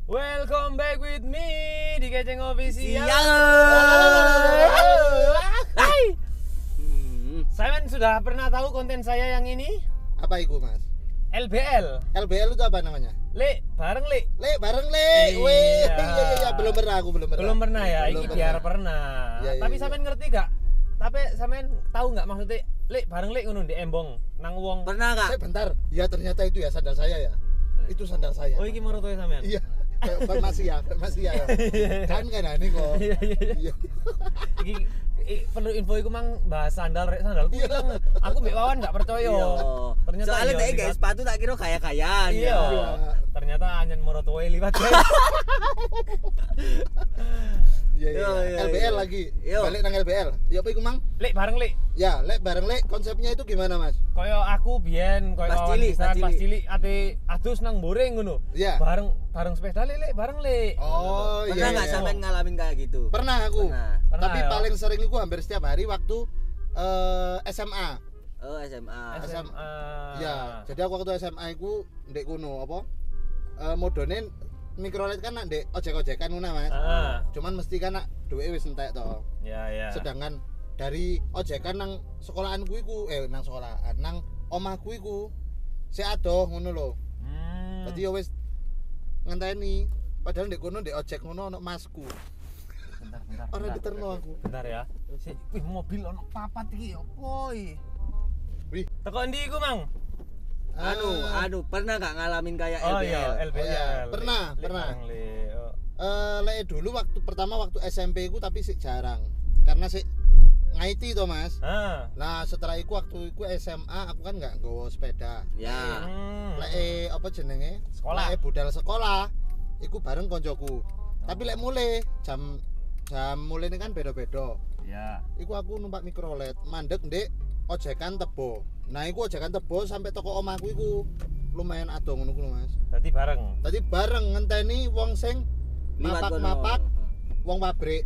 Welcome back with me di Keceng Official. Hai. Simon sudah pernah tahu konten saya yang ini? Apa itu, Mas? LBL. LBL itu apa namanya? Le, bareng Le. Le, bareng Le. Iya. Iya, belum pernah aku belum pernah. Belum pernah ya, Belum iki biar pernah. Iya, iya, Tapi iya. sampean ngerti gak? Tapi sampean tahu nggak maksudnya Le bareng Le ngono di embong nang wong. Pernah gak? Bentar. Ya ternyata itu ya sandal saya ya. Itu sandal saya. Oh iki marotoe sampean. Iya. Masih ya. Kan ini kok. Iya. Iya. Iki perlu info iku mang bahas sandalku ilang. Aku mbek Wawan enggak percaya. Iya. Ternyata Soalnya iya, dia guys sepatu tak kira kaya-kayaan. Iya. Iya. Ternyata anyen morotoe liwat guys. Iya. Iya, iya, LBL iya. lagi. Iya. Balik nang LBL. Ya apa iku, Mang? Lek bareng Lek. Ya, Le bareng Le. Konsepnya itu gimana, Mas? Kaya aku biyen kaya Pas Wawan cilik, pisan pas pas cilik. cilik ate adus nang Boreng ngono. Iya. Bareng sepeda Lek bareng Lek. Oh, Pernah iya. gak iya. sampean ngalamin kayak gitu? Pernah aku. Pernah. Tapi ya. paling sering itu hampir setiap hari waktu SMA. Oh, SMA. SMA. Ya, jadi aku waktu SMA iku ndek kono apa? Modone mikrolet kan nak ndek ojek-ojekan ngono, Mas. Ah. Cuman mesti kan nak duwe wis entek to. Ya. Sedangkan dari ojekan nang sekolahan ku iku nang sekolahan nang omahku iku sik adoh ngono lho. Dadi ya wis ngenteni padahal ndek kono ndek ojek ngono ono masku. Bentar. Ora diterno aku. Bentar ya. Wih, mobil ono papat iki opo iki? Wih, Teko ndi iku, Mang? Anu, pernah gak ngalamin kayak Oh LBL? iya, LBL. Oh iya, pernah. Bareng, Le. Oh. lek dulu waktu SMP ku tapi sik jarang. Karena sik ngaiti to, Mas. Ah. Nah, setelah itu waktu itu SMA aku kan nggak nggawa sepeda. Ya. Lek apa jenenge? Sekolah. Lek budal sekolah iku bareng koncoku. Tapi lek mulai jam mulai ini kan beda-beda. Ya. Iku aku numpak mikrolet mandek ndek ojekan Tebo. Nah, iku ojekan Tebo sampai toko omahku iku lumayan adoh ngono ku lho, Mas. Tadi bareng. Tadi bareng ngenteni wong sing Liwat kono. mapak-mapak wong pabrik.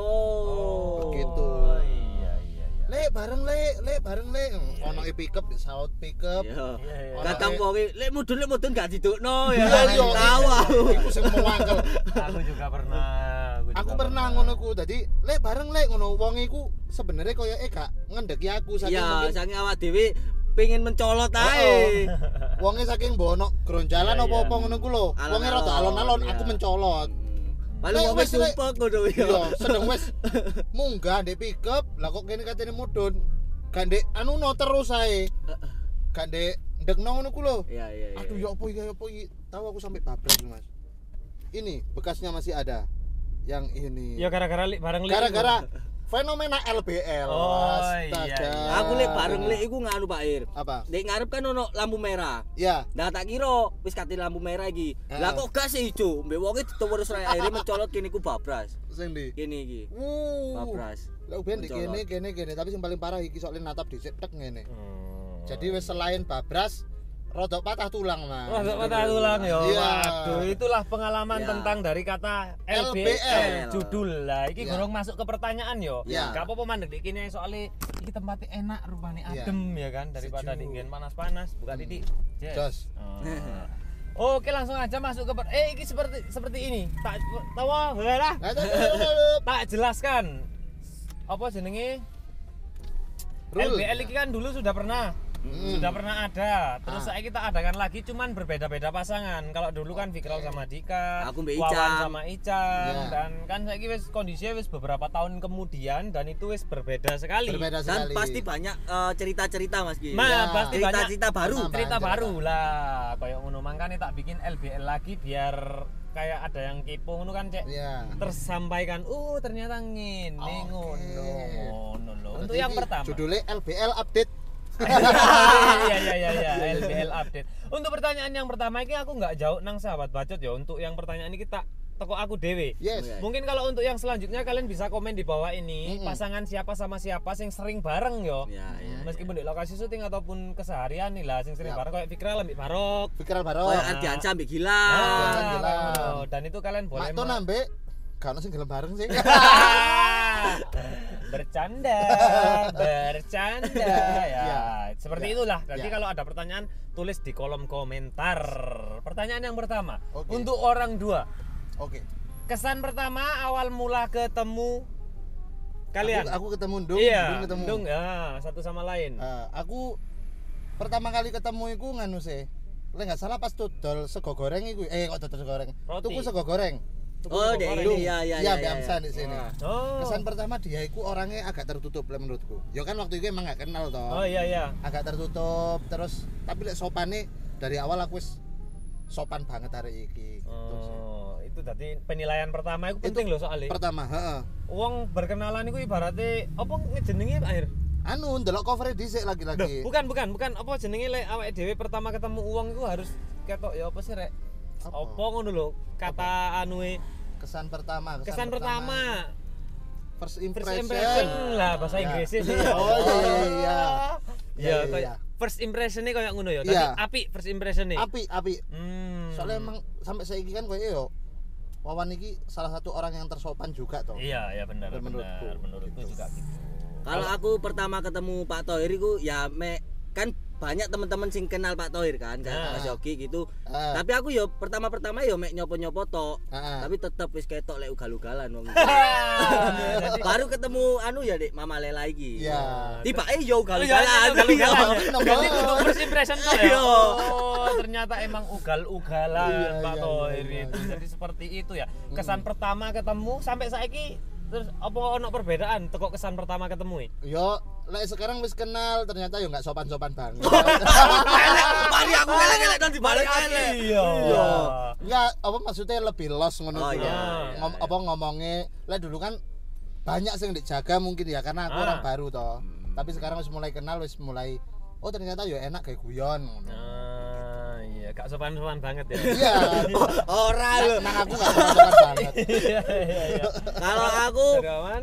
Oh. Begitu. Oh iya. Lek bareng le. Ono pickup saut pickup. Iya. Iya. Kadang pokoke lek mudun gak didukno ya. Iya, Tahu aku. Iku sing mewangkel. Aku juga pernah. Aku pernah ngono ku. Dadi lek bareng lek ngono wong iku sebenarnya koyo gak ngendeki aku saking Iya, mungkin saking awak dhewe pengen mencolot ae. wonge saking bono gronjalan Iya, apa-apa iya. ngono ku lho. Wonge Alon-alon, rada alon-alon iya. aku mencolot. Paling Lek, wong wes, wis lek. sumpek ngono ya. Iya, sedeng wis munggah ndek pickup. Lah kok kene katene mudun. Gak ndek anu no terus ae. Gak ndek ndekno ngono ku lho. Iya. Aduh ya apa iki? Tahu aku sampai babrak Mas. Ini bekasnya masih ada. Yang ini. Ya gara-gara bareng Gara-gara fenomena LBL. Oh, Astaga. iya. Aku lek bareng lek iku nganu Pak Ir. Apa? Nek ngarep kan ono lampu merah. Ya. Nah tak kira wis kate lampu merah iki. Lah kok gas ijo? Mbek wonge ditowo terus akhirnya mencolot kene ku babras. Sing ndi? Kene iki. Babras. Lah ben di Mencolot. kene tapi yang paling parah iki soalnya natap dhisik tek ngene. Hmm. Jadi wis selain babras rodok patah tulang, Mas. Wah, patah tulang ya. Iya. Waduh, itulah pengalaman Ya. tentang dari kata LBL, LBL. judul lah. Iki Ya. gorong masuk ke pertanyaan yo. Ya. Gak apa-apa mandek di kini soalnya iki tempatnya enak rupanya Ya. adem ya kan daripada Sejuk. dingin panas-panas. Buka titik. Jos. Oke, langsung aja masuk ke iki seperti ini. Tak tahu lah. Tak jelaskan. Apa jenenge? Rule. LBL iki kan dulu sudah pernah ada. Terus saya kita adakan lagi cuman berbeda-beda pasangan. Kalau dulu kan Fikral sama Dika, Aku mbek Wawan Icang. sama Icang Iya. dan kan saiki wis kondisinya wis beberapa tahun kemudian dan itu wis berbeda sekali. Berbeda Dan sekali. pasti banyak cerita-cerita Mas Ki. Nah, Ya. pasti banyak Cerita-cerita baru. cerita Tambahan baru lah. Kayak ngono mangkane tak bikin LBL lagi biar kayak ada yang kepo ngono kan, Cek. Iya. Tersampaikan, ternyata ngene Oke. ngono lho. Untuk Berarti yang iki pertama. Judulnya LBL update. Iya, LBL update. Untuk pertanyaan yang pertama ini aku nggak jauh nang sahabat bacot ya. Untuk yang pertanyaan ini kita toko aku dewe. Yes. Oke. Mungkin kalau untuk yang selanjutnya kalian bisa komen di bawah ini Mm-mm. pasangan siapa sama siapa yang sering bareng yo. Ya. Meskipun di lokasi syuting ataupun keseharian nih lah sing sering Ya. bareng kayak Fikral ambek Barok. Pikiran Oh, baru. Ardi Anca ambek Gilang. Gilang. kayak ngono. Dan itu kalian boleh Mak tuh nambe gak ono sing gelem bareng sih. bercanda ya. Ya. Seperti Ya. itulah. Jadi Ya. kalau ada pertanyaan tulis di kolom komentar. Pertanyaan yang pertama, Oke. untuk orang dua, Oke. Kesan pertama awal mula ketemu kalian. Aku ketemu Dung, Iya, Dung ketemu. Dung, ya, satu sama lain. Aku pertama kali ketemu iku nganu sih. Lek enggak salah pas dodol sego goreng iku. Kok dodol sego goreng. Roti. Tuku sego goreng. Oh, dek ini ya. Iya, Bamsa di sini. Oh. Kesan pertama dia iku orangnya agak tertutup lah menurutku. Ya kan waktu itu emang gak kenal toh. Oh iya. Agak tertutup terus tapi lek sopane dari awal aku wis sopan banget hari iki gitu sih. Oh, itu tadi penilaian pertama itu penting loh soalnya. Pertama, heeh. Wong berkenalan itu ibaratnya apa ngejenengi akhir? Anu ndelok cover dhisik lagi-lagi. Bukan apa jenenge lek awake dhewe pertama ketemu uang itu harus ketok ya apa sih rek? Apa ngono lho kata anue Kesan pertama. First First impression. impression lah bahasa Inggris sih. Oh iya. Ya kayak first impression-nya kayak ngono ya. Tapi Iya. apik first impression-nya. Apik. Soalnya emang sampai saiki kan koyo yo Wawan iki salah satu orang yang tersopan juga toh. Iya benar. Menurutku Gitu. juga gitu. Kalau aku pertama ketemu Pak Thohir iku ya kan banyak teman-teman sing kenal Pak Thohir kan Mas Yogi gitu. Tapi aku yo pertama yo mek nyopo-nyopo tok. Tapi tetep wis ketok lek ugal-ugalan wong. Baru ketemu anu ya Dik Mama Lela iki. Iya. Tibake yo ugal-ugalan. Berarti Iya. untuk first impression tuh ya. Iya. Oh, ternyata emang ugal-ugalan Iya, Pak iya, Thohir iya, itu. Jadi seperti itu ya. Kesan pertama ketemu sampai saiki terus apa ono perbedaan teko kesan pertama ketemu Yo, lek sekarang wis kenal ternyata yo enggak sopan-sopan banget. Mari aku elek-elek nang dibalik elek. Iya. Enggak, apa maksudnya lebih los ngono Oh, iku iya, lho. Apa ngomongnya, lek dulu kan banyak sing dijaga mungkin ya karena aku orang baru toh. Tapi sekarang wis mulai kenal, wis mulai oh ternyata yo enak kayak guyon ngono. Iya, gak sopan-sopan banget ya. Iya. Ora lho. Nang aku enggak sopan banget. Iya. Kalau aku Kawan.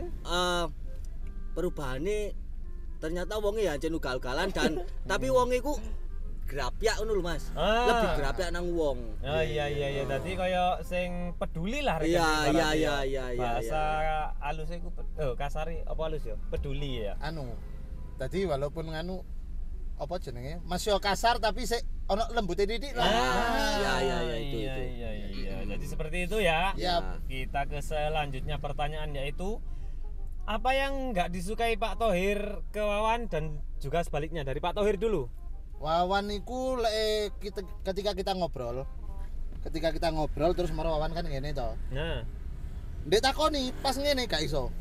perubahane ternyata wonge ya jen ugal-ugalan dan tapi wonge iku grapyak ngono lho Mas. Lebih grapyak nang wong. Oh iya. Tadi kaya sing peduli lah Iya. Bahasa halus iku kasari apa halus ya? Peduli ya. Anu. Tadi walaupun nganu apa jenenge? Masih kasar tapi sik ono lembute didik lah. Iya itu. Iya. Jadi seperti itu ya. Iya. Kita ke selanjutnya pertanyaan yaitu apa yang nggak disukai Pak Thohir ke Wawan dan juga sebaliknya dari Pak Thohir dulu. Wawan iku lek ketika kita ngobrol terus maro Wawan kan ngene to. Nah. Ndek takoni pas ngene gak iso.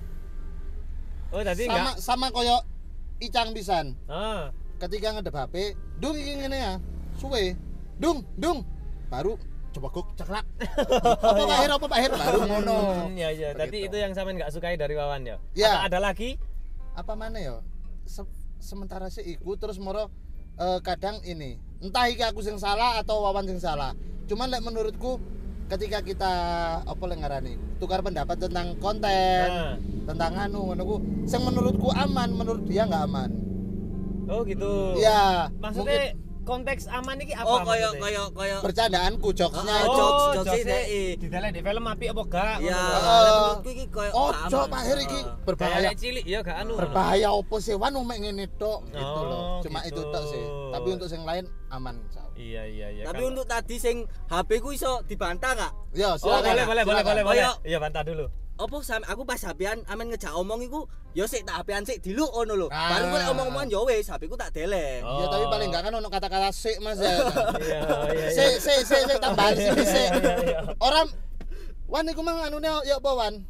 Oh tadi enggak. Sama koyo Icang pisan. Ketika ngedep HP, Dung iki ngene ya. Suwe. Dung. Baru coba kok ceklak. Apa Pak Her baru ngono. Iya. Tadi itu yang sampean enggak sukai dari Wawan ya. Ya. Ada lagi? Apa mana ya? Sementara sih iku terus moro kadang ini. Entah iki aku sing salah atau Wawan sing salah. Cuman lek menurutku ketika kita apa lek ngarani tukar pendapat tentang konten, tentang anu ngono ku sing menurutku aman, menurut dia enggak aman. Oh gitu. Iya. Maksudnya konteks aman iki apa? Oh maksudnya? koyo Bercandaanku jokesnya jokes di dalam di film api apa gak? ya menurutku iki koyo ojo Pak Her iki berbahaya. Kayak cilik ya gak anu. Berbahaya opo sih wan mek ngene tok gitu loh. Cuma gitu. itu tok sih. Tapi untuk yang lain aman. Iya. Tapi untuk tadi sing HP ku iso dibantah gak? Ya, Oh, boleh. Kayak- Iya, bantah dulu. Apa aku pas HP-an amen ngejak omong iku ya sik tak HP-an sik diluk ngono lho. Baru gue omong-omongan ya wis HP ku tak deleng. Ya tapi paling enggak kan ono kata-kata sik Mas ya. Iya. Sik tambahan sik. Orang wan iku mang anune ya apa wan?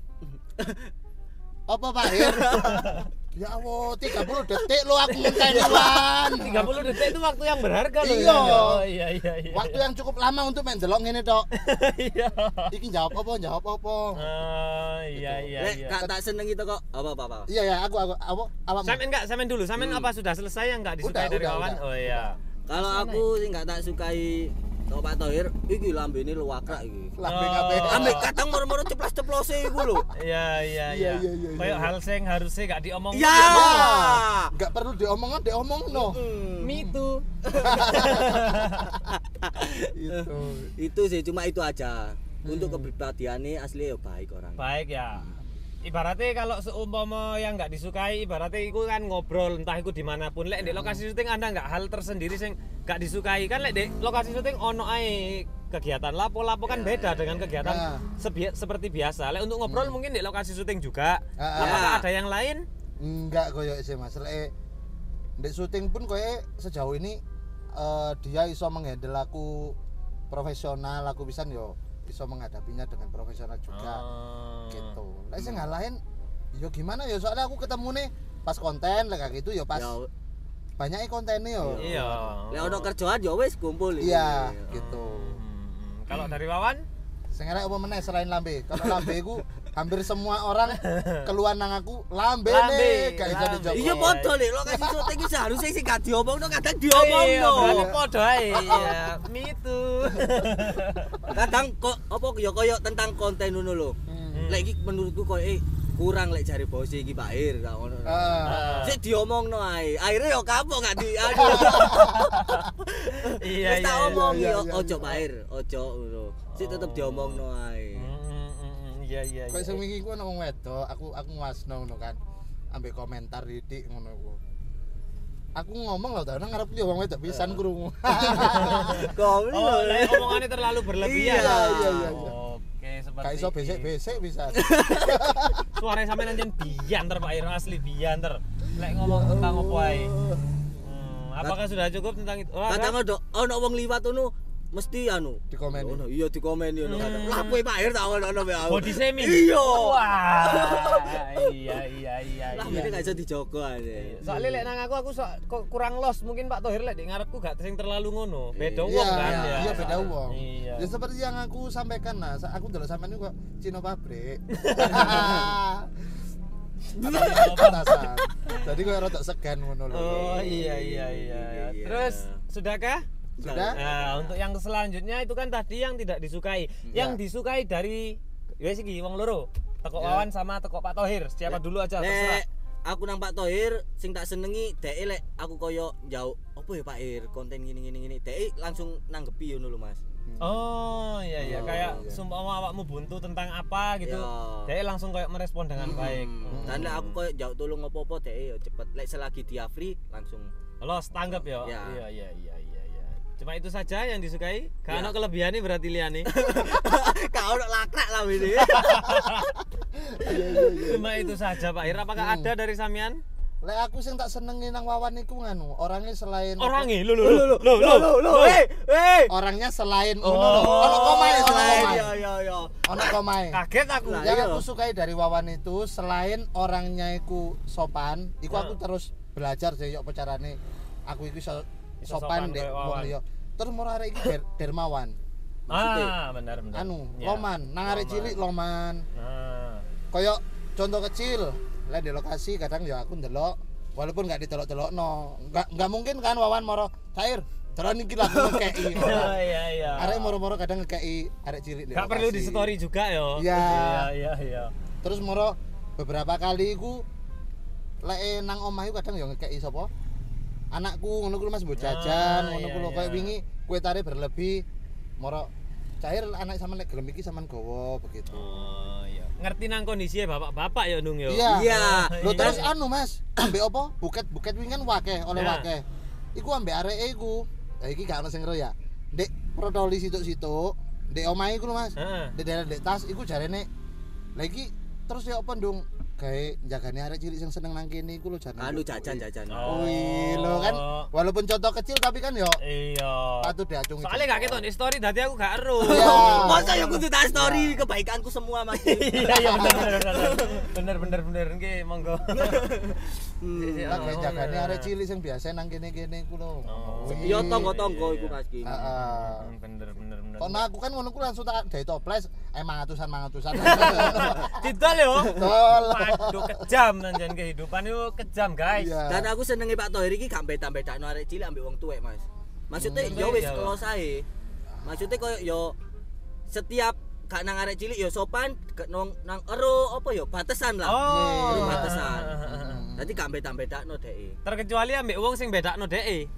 Apa Pak Her? Ya Allah, 30 detik lo aku ngenteni wan. 30 detik itu waktu yang berharga loh. Iya. Iya. Waktu yang cukup lama untuk main delok ngene tok. Iya. Iki jawab apa? Iya. Lek gak tak seneng itu kok apa. Iya, aku apa? Samen dulu. Samen apa sudah selesai yang enggak disukai Udah, dari udah, Wawan? udah. Oh iya. Kalau aku sing gak tak sukai kok Pak Thohir iki lambene luwakrak iki. Lambe kabeh. Ambek kadang moro-moro ceplas-ceplose iku lho. Iya. Kayak hal sing harusnya enggak diomongin. Ya. Enggak perlu diomongno. Me too. Itu sih cuma itu aja. Untuk kepribadiannya asli ya baik orang. Baik ya. ibaratnya kalau seumpama yang nggak disukai ibaratnya itu kan ngobrol entah itu dimanapun lek di lokasi syuting Anda nggak hal tersendiri sing nggak disukai kan lek di lokasi syuting ono ae kegiatan lapo-lapo kan beda dengan kegiatan seperti biasa lek untuk ngobrol mungkin di lokasi syuting juga apakah ada yang lain? Enggak koyo sih Mas lek di syuting pun koyo sejauh ini dia iso menghandle aku profesional aku bisa yo iso menghadapinya dengan profesional juga gitu. Lah sing ngalahin yo gimana ya soalnya aku ketemu nih pas konten lah kayak gitu yo pas banyak kontennya yo. Iya. Lek ono kerjaan yo wis kumpul iki. Iya gitu. Kalau dari Wawan sing arek apa meneh selain lambe. Kalau lambe iku hampir semua orang keluar nang aku lambe nih gak iso dijogo. Iya padha lek lokasi syuting iki seharusnya sing gak diomongno kadang diomongno. Iya, berarti padha ae. Iya, mitu. Kadang kok apa ya koyo tentang konten ngono lho. Lek iki menurutku koyo kurang lek jare bos iki Pak Ir gak ngono. Sik diomongno ae. Akhire yo kapok gak di Iya iya. Tak omong yo ojo Pak Ir, ojo ngono. Sik tetep diomongno ae. Iya iya. Kayak sing wingi ku ana wong wedok, aku nguasno ngono kan. Ambek komentar didik ngono ku. Aku ngomong lho, nang ngarep yo wong wedok pisan krungu. Goblok. Oh, lek omongane terlalu berlebihan. Iya. Oke, seperti Gak iso besek-besek bisa. Suaranya sampean anjen bianter Pak Ir asli bianter. Lek ngomong tentang opo ae. Apakah sudah cukup tentang itu? Kadang ono wong liwat ngono mesti anu Dikomen. ono iya dikomen yo kadang. Lah kowe Pak Ir tak ono wae. Body shaming. Iya. Wah. Iya. Lah mene gak iso dijogo ae. Soalnya lek nang aku kurang los mungkin Pak Thohir lek di ngarepku gak sing terlalu ngono. Beda wong kan ya. Iya beda wong. Iya. Ya seperti yang aku sampaikan nah, aku ndelok sampean kok Cino pabrik. Jadi kok rada segan ngono lho. Oh iya. Terus sudahkah? Sudah? Nah, untuk yang selanjutnya itu kan tadi yang tidak disukai. Yang disukai dari wis iki wong loro. Teko Wawan sama teko Pak Thohir. Siapa dulu aja terserah. Aku nang Pak Thohir sing tak senengi dhek lek aku koyo njauh apa ya Pak Ir konten gini dhek langsung nanggepi ngono lho Mas. Oh iya kayak sumpama awakmu buntu tentang apa gitu. Dhek langsung kayak merespon dengan baik. Dan lek aku koyo njauh tolong apa-apa dhek yo cepet lek selagi dia free langsung los tanggap ya. Iya. Cuma itu saja yang disukai. Gak ono kelebihannya berarti liyane. Gak ono lakrak lah ini. Cuma itu saja Pak Ir. Apakah ada dari sampean? Lek aku sing tak senengi nang Wawan iku nganu, orangnya selain orangnya orangnya selain ono komae selain. Iya. Ono komae. Kaget aku. Yang aku sukai dari Wawan itu selain orangnya iku sopan, iku aku terus belajar sih yo carane aku iku sopan dek wong liya. Terus moro arek iki dermawan. Benar. Anu, loman, nang arek cilik loman. Kayak contoh kecil, lah di lokasi kadang ya aku ndelok walaupun enggak ditelok-telokno. Enggak mungkin kan Wawan moro, "Cair, terus niki lah ngekeki." Iya. Arek moro-moro kadang ngekeki arek cilik di lokasi. Enggak perlu di story juga yo. Iya. Terus moro beberapa kali iku lek nang omah iku kadang ya ngekeki sapa? Anakku ngono kuwi Mas mbok jajan ngono kuwi koyo wingi kue tare berlebih moro cair anak sampean lek gelem iki sampean gowo begitu. Oh iya. Ngerti nang kondisi bapak-bapak ya Ndung yo. Iya. Lho terus anu Mas, ambek apa? Buket wingi kan wakeh oleh wakeh. Iku ambek areke iku. Lah iki gak ono sing ero ya. Ndek protoli situk-situk, ndek omahe iku lho Mas. Ndek daerah tas iku jarene. Lah iki terus ya apa Ndung? Gawe jagane arek cilik sing seneng nang kene iku lho jan. Anu jajan. Wih, lho kan walaupun contoh kecil tapi kan yo. Iya. Patut diacungi. Soale gak ketok di story dadi aku gak ero. Masa ya kudu tak story kebaikanku semua Mas. Iya bener. Nggih, monggo. Lagi jagane arek cilik sing biasa nang kene-kene iku lho. Iya tonggo-tonggo iku Mas Ki. Bener. Kok aku kan ngono ku langsung tak gawe toples mangatusan. Didol yo. Dol. Waduh kejam anjen kehidupan itu kejam guys. Dan aku senenge Pak Thohir iki gak beda-bedakno arek cilik ambek wong tuwek Mas. Maksudnya ya wis close ae. Maksudnya koyo yo setiap gak nang arek cilik yo sopan nang ero apa yo batesan lah. Batesan. Dadi gak beda-bedakno dhek. Terkecuali ambek wong sing bedakno dhek.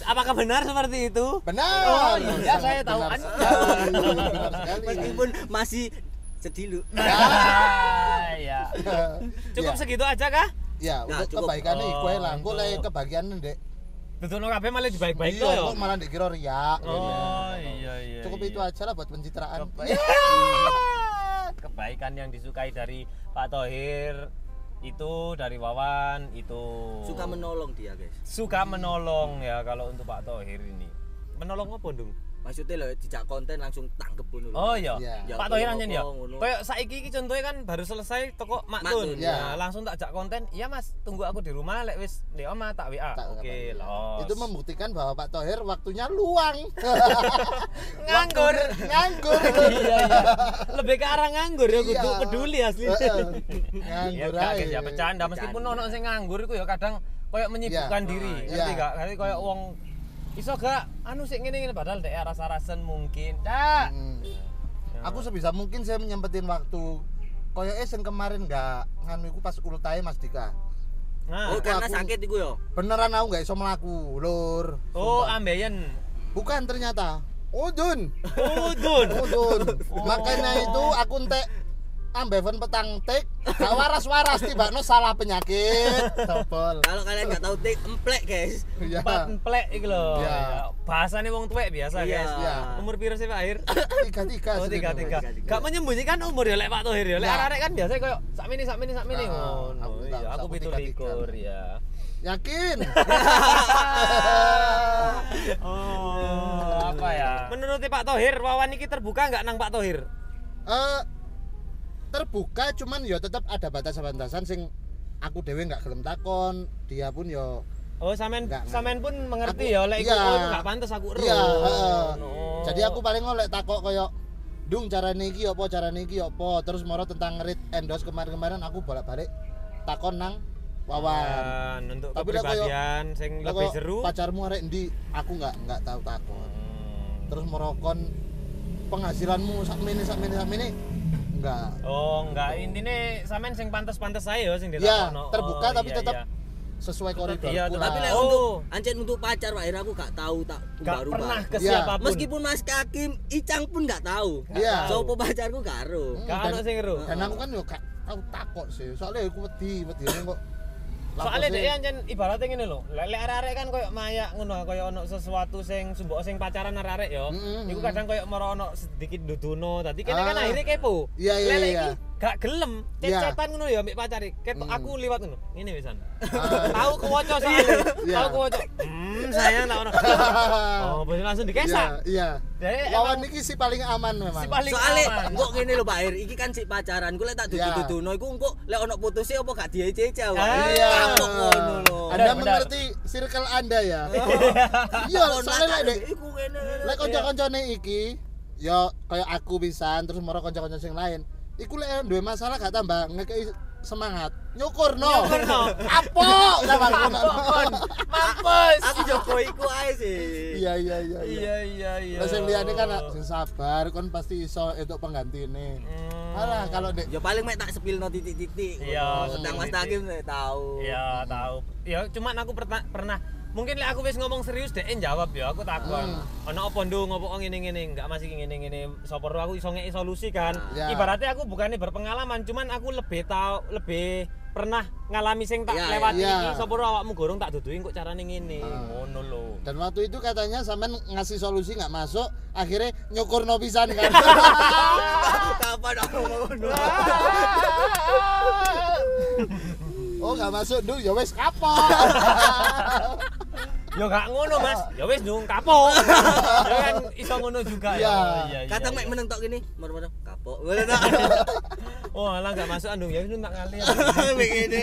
Apakah benar seperti itu? Benar. Oh iya, saya tahu Benar Anda. sekali, benar sekali. Meskipun masih sedilu. Ya. Cukup Ya. segitu aja kah? Ya, Nah, untuk cukup. kebaikannya iku ae lah. Engko untuk- lek kebahagiaan Dek. Betul no kabeh malah dibaik-baik Iya, to ya. kok malah dikira riak. Oh iya. Cukup itu aja lah buat pencitraan. Kebaikan yang disukai dari Pak Thohir itu dari Wawan itu Suka menolong dia, guys. suka menolong ya kalau untuk Pak Thohir ini. Menolong apa, Dung? Maksudnya lho dijak konten langsung tangkep ngono lho. Oh iya. Iya. Pak Thohir anjen ya. Ngono. Kayak saiki iki contohnya kan baru selesai toko Maktun, Maktun. ya. Nah, langsung tak jak konten. Iya Mas, tunggu aku di rumah lek wis di oma tak WA. Tak Oke, WA. los. Itu membuktikan bahwa Pak Thohir waktunya luang. nganggur. Nganggur. Iya. Lebih ke arah nganggur ya kudu Iya. peduli asli. Nganggur Ya gak ae. guys, ya bercanda meskipun ono sing nganggur iku ya kadang koyo menyibukkan Iya. diri, Iya. ngerti gak? Kali koyo wong iso gak anu sik ngene-ngene padahal dek rasa-rasen mungkin. Dak. Hmm. Ya. Aku sebisa mungkin saya menyempetin waktu. Koyo sing kemarin enggak nganu iku pas ultahe Mas Dika. Nah. Oh, karena aku- sakit iku yo. Beneran aku enggak iso mlaku, Lur. Oh, Sumpah. ambeien. Bukan ternyata. Udun. Udun. Udun. Oh. Makanya itu aku entek ambeven petang tik, gak waras-waras tibakno salah penyakit. Topol. Kalau kalian nggak tahu tik emplek, guys. Iya. Emplek iki lho. Iya. Ya. Bahasane wong tuwek biasa, Iya. guys. Iya. Umur piro sih Pak Air? 3-3. Oh, tiga. tiga. Gak menyembunyikan umur ya lek Pak Thohir ya. Lek Ya. arek kan biasa koyo sakmene Ah, ngono. aku Iya, tak- aku aku 17 tiga. ya. Yakin? Oh, apa ya? Menurut Pak Thohir, Wawan iki terbuka nggak nang Pak Thohir? Terbuka cuman ya tetap ada batasan-batasan sing aku dhewe nggak gelem takon, dia pun ya Oh, sampean Nggak. sampean pun mengerti Aku- ya lek iku iya. oh, iku nggak pantes aku ero. iya, heeh. Oh. Jadi aku paling ngolek takok koyo Dung carane iki apa, carane iki apa, terus moro tentang ngerit endorse kemarin-kemarin aku bolak-balik takon nang Wawan. Untuk Tapi lek kepribadian sing Lah lebih kok seru. pacarmu arek ndi? Aku nggak tahu takon. Hmm. Terus merokon penghasilanmu sakmene enggak. Oh, enggak intine sampean sing pantes-pantes sae ya sing Ya, ditakokno. terbuka Oh, tapi iya, tetap iya. sesuai Tetap koridor iya, pula. Tapi lek Oh. untuk ancen untuk pacar Pak Ira aku gak tahu tak Gak umbar-umbar. pernah ke Iya. siapapun. Meskipun Mas Kakim, Icang pun gak tahu. Iya. Sopo pacarku karo. Gak Dan- ono sing ero. Dan aku kan yo gak tahu takok sih. Soalnya aku wedi kok. Soalnya lapose- dia ancen ibaratnya ngene lho. Lek arek-arek kan koyo mayak ngono, koyo ono sesuatu sing sumbok sing pacaran arek-arek yo. Iku kadang koyo moro ono sedikit duduno. Dadi kene kan Ah. akhirnya kepo. Iya, iya, Lek iya. iki gak gelem, Iya. cecetan ngono ya mbek pacare. Ketok aku liwat ngono. Ngene wisan. Ah. Tahu kewoco soalnya. Iya. Tahu kewoco. Sayang tak ono. Oh, bos langsung dikesak. Iya. Jadi Wawan emang iki si paling aman memang. si paling Soalnya aman. engko ngene lho Pak Ir, iki kan sik pacaran. Ku lek tak Iya. dudu-duduno iku engko lek ono putusnya apa gak diece-ece Ah. awak. Iya. Kapok ngono lho. Anda Benar, mengerti circle Anda ya? Iya, soalnya lek iku ngene. lek kanca-kancane iki ya kayak aku pisan terus moro kanca-kanca sing lain. Iku lek duwe masalah gak tambah ngekei semangat. Nyukurno. Nyukurno. Apok sama Mampus. Aku jogo iku ae sih. Iya. Iya. Lah sing liyane kan sing sabar kon pasti iso entuk penggantine. Alah kalau dek Ya paling mek tak sepilno titik-titik. Iya, Sedang Mas titik. Takim tahu. Iya, tahu. Ya cuman aku pernah mungkin lek aku wis ngomong serius dek jawab ya aku takon. Ono apa ndung opo ngene-ngene enggak masih ngene-ngene sapa ro aku iso ngeki solusi kan. Ya. Ibaratnya aku bukannya berpengalaman cuman aku lebih pernah ngalami sing tak Iya, lewati iya. iki sapa ro awakmu gorong tak duduhi kok carane ngene. Ngono lho. dan waktu itu katanya sampean ngasih solusi nggak masuk, akhirnya nyukurno pisan kan. Kapan aku ngono? Oh nggak masuk dulu ya wes kapok. Ya gak ngono Mas. Ya wis ndung kapok. Ya kan iso ngono juga ya. Iya. Kata mek meneng tok gini, moro-moro kapok. Boleh tak? Oh, alah gak masuk andung ya wis tak kali. Begini.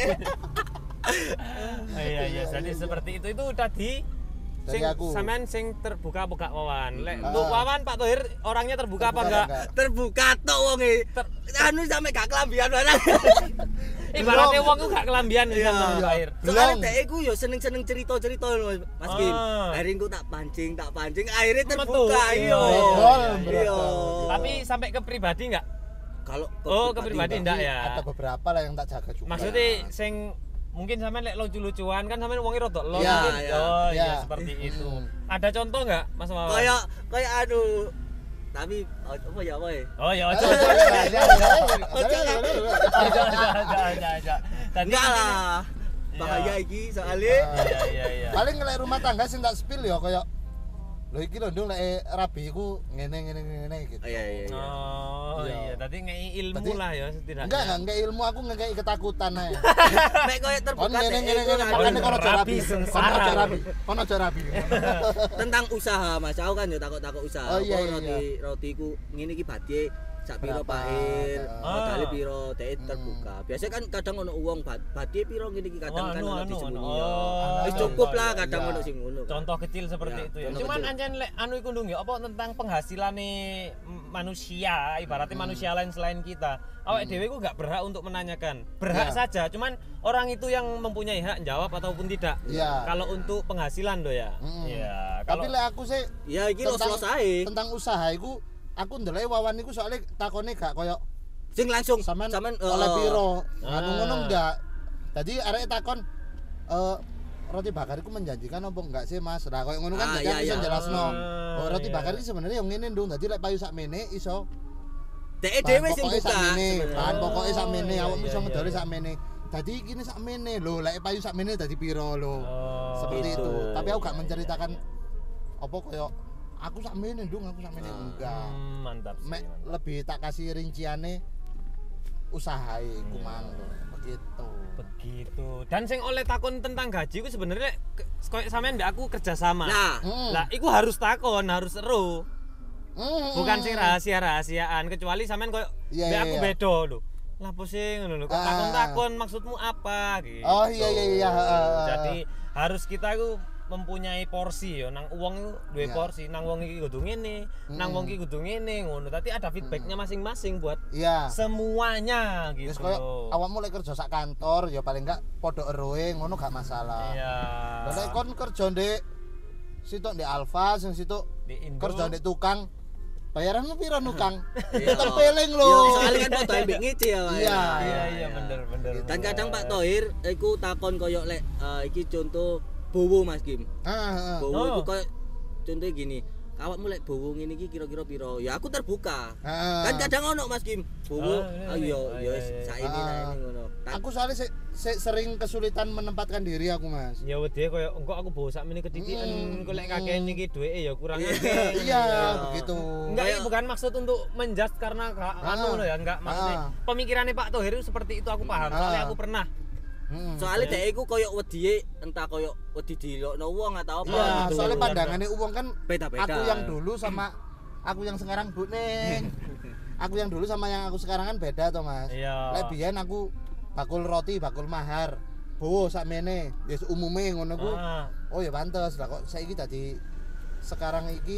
Iya, jadi seperti itu tadi Dari sing aku. sampean sing terbuka apa gak Wawan? Lek untuk Wawan Pak Thohir orangnya terbuka apa enggak? Terbuka tok wonge. Anu sampe gak kelambian barang. Ibaratnya wong ku gak kelambian Iya. kan Pak Thohir. Soalnya dhek iku yo seneng-seneng cerita-cerita lho Mas Kim. Ah. Akhirnya aku tak pancing, akhirnya Metu. terbuka Iya. iya. Betul, Iya. Tapi sampai ke pribadi enggak? Kalau Oh, ke pribadi enggak ya. Ada beberapa lah yang tak jaga juga. Maksudnya sing mungkin sampean lek lucu-lucuan kan sampean wonge rodok lo Iya, mungkin. iya. Oh iya Iya. seperti itu. Ada contoh enggak Mas Wawan? Kayak aduh. Tapi apa ya, Boy? Oh ya ojo. Enggak lah. Bahaya iki soalnya. Iya. Paling lek rumah tangga sing tak spill ya kayak lho iki lho ndung lek rabi iku ngene gitu. Iya. Oh iya, tadi ngei ilmu Berarti- lah ya setidaknya. Enggak ilmu, aku ngekei ketakutan ae. Mek koyo Kon terbuka ngene deh, itu makane kono aja rabi, rabi. sengsara. Kono aja rabi. tentang usaha Mas. Aku kan yo takut-takut usaha. Oh, iya, Apa iya. roti ku ngene iki badhe sak piro Berapa? Pak modale Ah. piro dhek terbuka. Biasanya kan kadang ono uang badhe piro ngene iki kadang kan ono disembunyi. Oh, Wis cukup iya, lah iya. kadang iya. ono sing ngono. Contoh kecil seperti Ya, itu ya. contoh Cuman kecil. ancen lek anu iku ndung ya apa tentang penghasilane manusia, ibaratnya manusia lain selain kita. Awake dhewe ku enggak berhak untuk menanyakan. Berhak Ya. saja, cuman orang itu yang mempunyai hak jawab ataupun tidak. Iya. Kalau untuk penghasilan do ya. Iya, Tapi kalau lek aku sih Ya iki los-los ae. tentang usaha iku aku ndelok Wawan iku soalnya takone gak koyo Sing langsung sampean sampean oleh piro. Ah. Anu ngono enggak. Tadi arek takon roti bakar iku menjanjikan apa enggak sih Mas? Lah koyo ngono kan Ah, dadi iya, aku iso iya. jelasno. Oh, roti iya. bakar iki sebenarnya yang ngene ndung. Dadi lek payu sakmene iso dhek dhewe sing pokoknya buka. sakmene, sebenarnya. bahan pokoknya sakmene, iya, awakmu iso iya, ngedoli iya. sakmene. Dadi iki sakmene lho, lek payu sakmene dadi piro lho. Oh, Seperti gitu. itu. Tapi aku gak menceritakan apa koyo aku sakmene ndung, aku sakmene enggak. Mantap sih. Mek mantap. lebih tak kasih rinciane usahae iku mang lho. Begitu. Begitu. Dan sing oleh takon tentang gaji ku sebenarnya koyo sampean mbek aku kerja sama. Nah, Lah, iku harus takon, harus seru. Bukan sing rahasia-rahasiaan kecuali sampean koyo Iya, mbek iya, aku iya. beda lho. Lah pusing ngono lho. Kok Ah. takon-takon maksudmu apa gitu. Oh iya iya. Jadi harus kita itu mempunyai porsi ya nang uang itu duwe Iya. porsi nang wong iki kudu ngene nang wong iki kudu ngene ngono tapi ada feedbacknya masing-masing buat Iya. semuanya Wis gitu koyo loh. awakmu lek kerja sak kantor ya paling enggak padha eroe ngono gak masalah. Iya. Lah lek kon kerja ndek sitok ndek Alfa sing sitok Di Indo. kerja ndek tukang bayaranmu piro nukang? Iya. Terpeling lho. Yo soalnya kan foto mbek ngece ya, Pak. Iya. Iya bener. Dan kadang Pak Tohir iku takon koyo lek iki contoh bowo Mas Kim. Bowo Oh. iku koyo contohnya gini, awakmu lek bowo ngene iki kira-kira piro? Ya aku terbuka. Kan kadang ono Mas Kim, bowo ayo yo sak ini ngono. Aku soalnya sering kesulitan menempatkan diri aku Mas. Ya wedi koyo engko aku bawa sakmene keditikan engko lek kakek iki duweke ya kurang Iya, begitu. Enggak, ini bukan maksud untuk menjudge karena anu loh ya, enggak maksudnya pemikirannya Pak Tohir itu seperti itu aku paham. Soalnya aku pernah. Soalnya dhek iku koyo wedi entah koyo wedi dilokno wong atau apa Iya, gitu. soalnya pandangannya uang kan Beda-beda. aku yang dulu sama aku yang sekarang Bu Neng. Aku yang dulu sama yang aku sekarang kan beda toh Mas. Iya. Lek biyen aku bakul roti, bakul mahar. Bowo sakmene, ya umume ngono ku. Ah. Oh ya pantes lah kok saiki dadi sekarang iki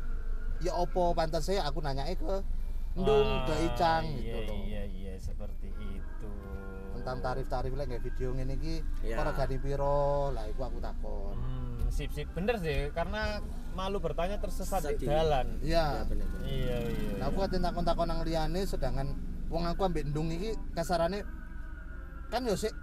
ya opo pantese aku nanyake ke Ndung ke Icang gitu loh. Iya, seperti itu. Tentang tarif-tarif lek nggak video ngene iki Iya. ora gani piro, lah iku aku takon. Sip bener sih karena malu bertanya tersesat di Sedih. jalan. Ya Iya. bener. Iya. Nah, aku ate takon-takon nang liyane sedangkan wong aku ambek Ndung iki kasarane kan yo sik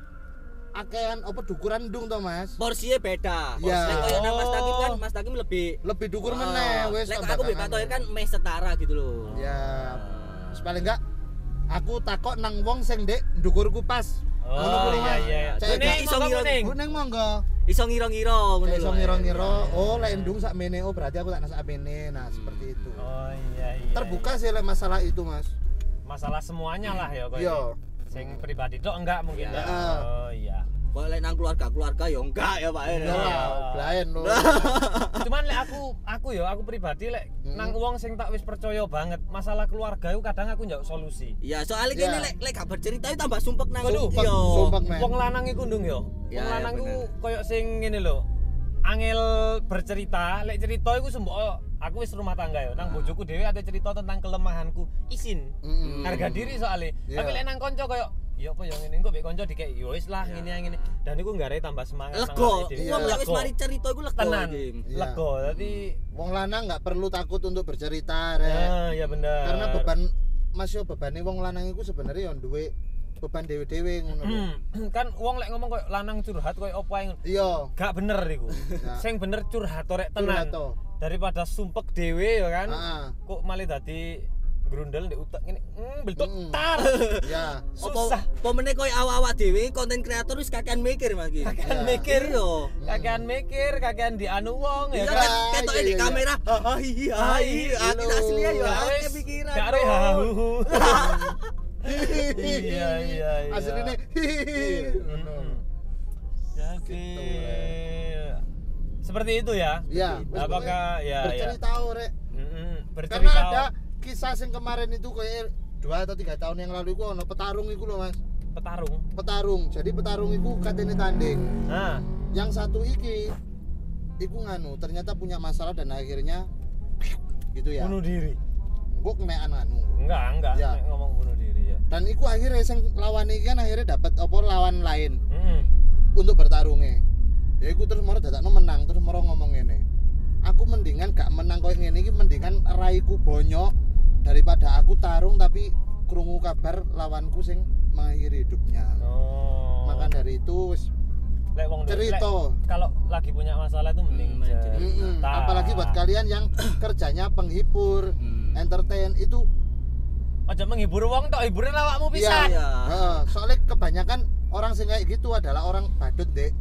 akehan apa dukuran Ndung to Mas. Porsinya beda. Iya. Lek koyo nang Mas Takim kan Mas Takim lebih Dukur meneh wis. Lek aku mbek Pak Tohir kan meh setara gitu loh. Ya. Wis paling enggak aku takok nang wong sing ndek ndukurku pas. Ngono Oh kuwi, Mas. iya. Cek Kuning, gak iso monggo ngira- kuning. Bu Neng monggo. Iso ngira-ngira ngono Cek lho. iso ngira-ngira, oh lek Ndung sakmene, oh berarti aku tak nak sakmene. Nah, seperti itu. Oh iya. Terbuka sih lek masalah itu, Mas. Masalah semuanya lah ya koyo. Iya. Sing pribadi tok enggak mungkin ya. Heeh. Oh iya. Kok lek nang keluarga ya enggak ya Pak. Enggak, blaen lho. Cuman lek aku pribadi lek nang wong sing tak wis percaya banget masalah keluarga itu kadang aku njak solusi. Ya soalnya Iya. kene lek gak bercerita itu tambah sumpek nang Waduh, iya. sumpek, men. Wong lanang iku ndung yo. Ya, Wong ya, lanang iku bener. koyo sing ngene lho. Angel bercerita, lek cerita iku sembok aku wis rumah tangga yo. Nang bojoku dhewe ada cerita tentang kelemahanku, izin. Harga diri soalnya. Iya. Tapi lek nang kanca koyo ya apa ya ngene engko mbek kanca dikek yo wis lah ngene. Dan iku nggare tambah semangat nang Lego. awake dhewe. Wong lek wis Lego. mari cerita iku lego. Tenan, iki. Iya. lego. Dadi Wong lanang nggak perlu takut untuk bercerita, Rek. ya bener. Karena beban Mas yo bebane wong lanang iku sebenarnya yo duwe beban dewe-dewe ngono lho. Kan wong lek ngomong koyo lanang curhat koyo opo ae. Iya. Gak bener iku. Sing bener curhat rek tenan. Daripada sumpek dhewe ya kan. Kok malah dadi grundel ndek utek ngene. Beltuk tar. Ya. Susah. Apa meneh koyo awak-awak dhewe konten kreator wis kakean mikir Mas iki. Kakean mikir yo. Kakean mikir, kakean dianu wong ya kan. Ketoke di kamera. Iya. Aku asli yo akeh pikiran. Gak arek hahu. Iya. Asline. Jadi seperti itu ya. Iya. Apakah ya bercerita rek. Bercerita. Karena ada kisah yang kemarin itu kayak 2 atau 3 tahun yang lalu iku ono petarung iku lho Mas. Petarung. Jadi petarung iku katene tanding. Nah, yang satu iki iku nganu ternyata punya masalah dan akhirnya gitu ya. Bunuh diri. Gua kenean anu. Enggak ya. Ngomong bunuh diri ya. Dan iku akhirnya sing lawan iki kan akhirnya dapat apa lawan lain. Untuk bertarungnya. Ya iku terus moro dadakno menang, terus moro ngomong ngene. Aku mendingan gak menang koyo ngene iki, mendingan raiku bonyok daripada aku tarung tapi krungu kabar lawanku sing mengakhiri hidupnya. Maka dari itu wis lek wong cerita. Kalau lagi punya masalah itu mending cerita. Apalagi buat kalian yang kerjanya penghibur, entertain itu aja menghibur wong tok, hiburin awakmu pisan. Iya. Soalnya kebanyakan orang sing kayak gitu adalah orang badut dek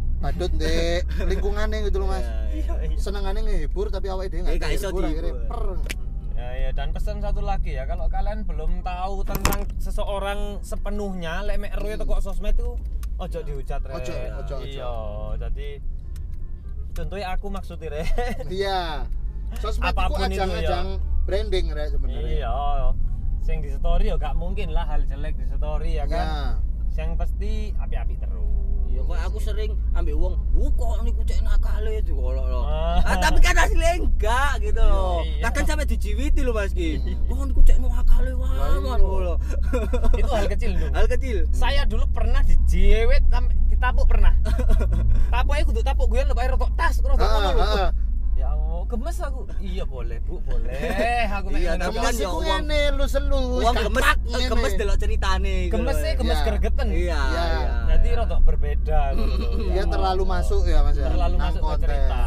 lingkungannya gitu loh Mas. Iya. Senengannya ngehibur tapi awake dhewe enggak iso akhirnya per. Ya, dan pesan satu lagi ya, kalau kalian belum tahu tentang seseorang sepenuhnya, lek mek eruwe teko sosmed itu ojo dihujat rek. Ojo. Iya, jadi contohnya aku maksudnya rek. Iya. Sosmed Apapun itu ajang-ajang branding rek sebenarnya. Iya. Sing di story ya gak mungkin lah hal jelek di story ya kan. Yang pasti api-api terus. Ya kok aku sering ambil uang, kok niku cek nakale itu kok lho. Tapi kan asli enggak gitu loh. Kadang sampai dijiwiti lho Mas Ki. Kok niku cek nakale wae lho. Itu hal kecil dulu. Hal kecil. Saya dulu pernah dijiwet sampai ditapuk pernah. Tapuknya kudu tapuk guyon lho Pak rotok tas rotok ngono lho. Ya Allah, gemes aku. Iya boleh, Bu, boleh. Aku iya, tapi kan yo ngene lu selus. Wong gemes delok ceritane. Gemes gergeten. Iya. Jadi rodok berbeda gitu. Iya terlalu masuk ya Mas ya. Terlalu masuk ke cerita.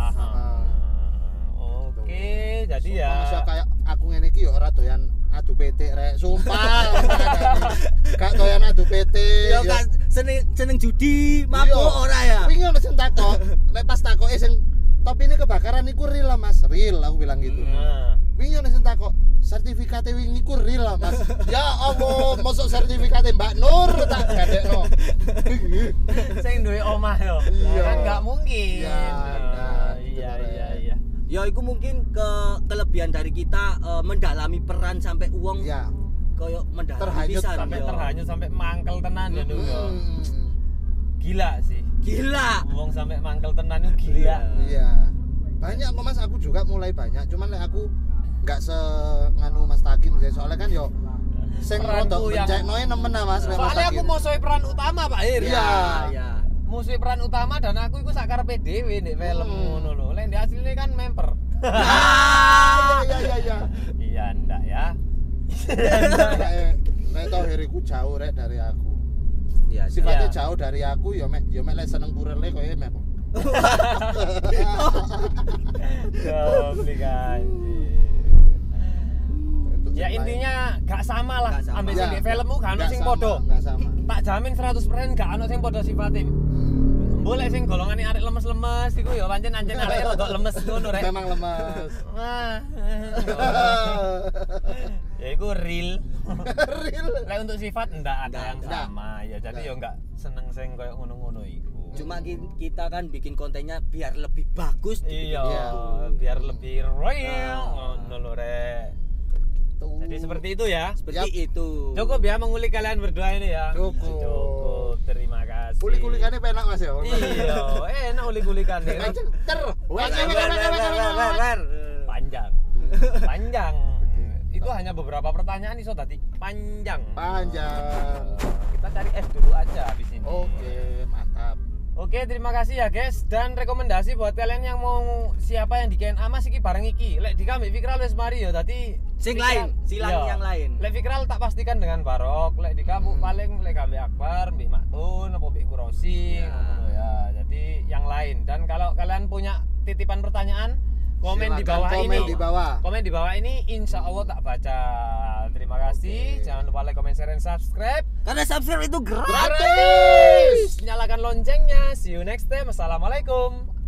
Oke, jadi ya. Masa kayak aku ngene iki yo ora doyan adu PT rek, sumpah. Gak doyan adu PT. Yo gak seneng judi, mabuk ora ya. Wingi ono sing takok, lek pas takoke sing top ini kebakaran iku real lah Mas, real aku bilang gitu. Wingi ono sing takok, sertifikate wingi ku real lah Mas. Ya Allah, mosok sertifikate Mbak Nur tak gadekno. Sing duwe omah yo. Kan enggak mungkin. Iya. Ya itu mungkin kelebihan dari kita mendalami peran sampai uang. Iya. Koyo mendalami pisan sampai terhanyut sampai mangkel tenan ya dulu. Gila sih. Gila. Wong sampai mangkel tenan itu gila. Iya. Banyak kok Mas, aku juga mulai banyak. Cuman aku enggak nganu Mas Takim sih. Soalnya kan yo sing rodok benceknoe nemen Mas. Soalnya aku mau soal peran utama Pak Ir. Iya. Musuh peran utama dan aku iku sak karepe dhewe nek film ngono lho. Lek di asline kan member. Iya. Iya ndak ya. Nek toh hiriku jauh rek dari aku. Iya, sifatnya jauh dari aku ya mek lek seneng purele koyo mek. Komplikasi. Ya intinya gak sama lah ambil sing di filmmu gak ono sing padha. Gak sama. Tak jamin 100% gak ono sing padha sifatnya. Boleh sing golongane arek lemes-lemes iku ya pancen anjen arek rodok lemes ngono rek. Memang lemes. Ya iku real. Real. Lek untuk sifat ndak ada yang sama ya. Jadi ya enggak seneng sing koyo ngono-ngono iku. Cuma kita kan bikin kontennya biar lebih bagus. Iya, biar lebih real ngono lho rek. Jadi seperti itu ya. Seperti itu. Cukup ya mengulik kalian berdua ini ya. Cukup. Terima kasih. Ulik-ulikannya penak Mas ya. Iya, enak ulik-ulikannya. Panjang. Itu hanya beberapa pertanyaan iso tadi panjang. Kita cari es dulu aja habis ini. Oke, mantap. Oke, terima kasih ya guys. Dan rekomendasi buat kalian yang mau siapa yang di KNA Mas iki bareng iki. Lek di kami Fikral wis mari yo. Dadi sing lain, silang yang lain. Lek Fikral tak pastikan dengan Barok, lek di kamu paling lek kami Akbar, Mbih Maktun, apa Mbih Kurosi, ngono ya. Jadi yang lain. Dan kalau kalian punya titipan pertanyaan, komen di bawah ini insya Allah tak baca. Terima kasih. Jangan lupa like, comment, share, dan subscribe. Karena subscribe itu Gratis. Nyalakan loncengnya. See you next time. Assalamualaikum.